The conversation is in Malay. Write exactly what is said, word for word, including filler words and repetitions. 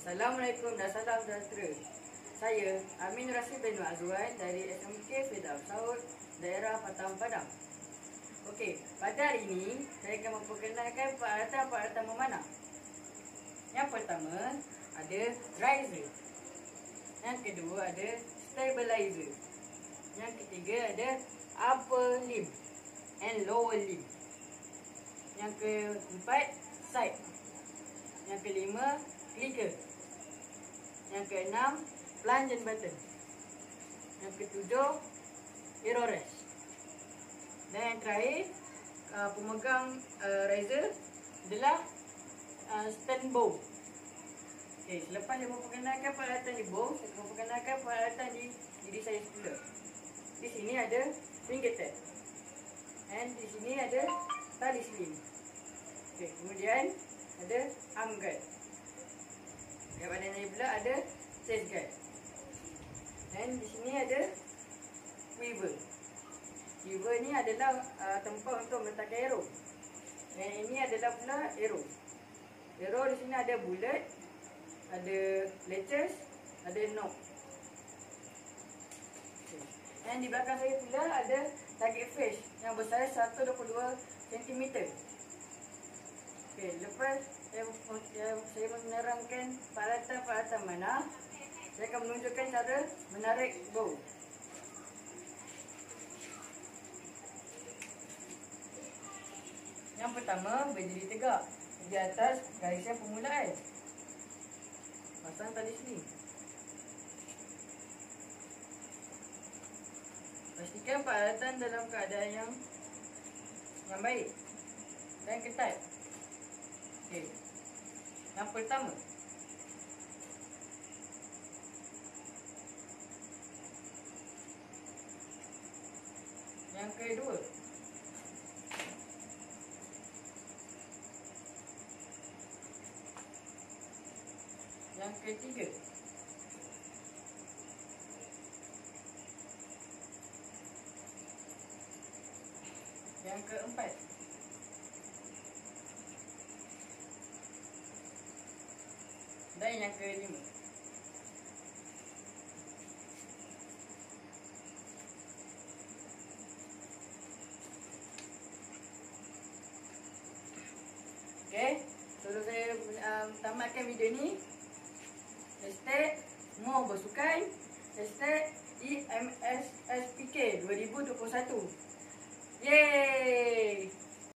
Assalamualaikum dan salam sejahtera. Saya Amin Rasid bin Azwan dari S M K Firdaus Saud, daerah Patang Padang. Okey, pada hari ini saya akan memperkenalkan peralatan-peralatan memanah. Yang pertama ada riser. Yang kedua ada stabilizer. Yang ketiga ada upper limb and lower limb. Yang keempat sight. Yang kelima clicker. Yang keenam plunge button. Yang ketujuh arrow rest. Dan yang terakhir uh, pemegang uh, riser adalah uh, stand bow. Okey, selepas saya memperkenalkan peralatan di bow, saya memperkenalkan peralatan di diri saya semula. Di sini ada finger tap. Dan di sini ada tali sling. Okey, kemudian ada arm guard. Kat badan saya pula ada chest guard. Dan di sini ada quiver. Quiver ni adalah uh, tempat untuk meletakkan arrow. Dan ini adalah pula arrow. Arrow di sini ada bullet, ada latches, ada knob. Okay. Dan di belakang saya pula ada target fish yang besar seratus dua puluh dua sentimeter. Okey, lepas saya, saya menerangkan peralatan-peralatan mana, saya akan menunjukkan cara menarik bow. Yang pertama, berdiri tegak di atas garisan permulaan. Pasang tali sling. Pastikan peralatan dalam keadaan yang yang baik dan ketat. Okey. Yang pertama, yang kedua, yang ketiga, yang keempat, dan yang kelima. Okey, sebelum saya um, tamatkan video ni, hashtag More Bersukan, hashtag E M S S P K dua ribu dua puluh satu. Yeay!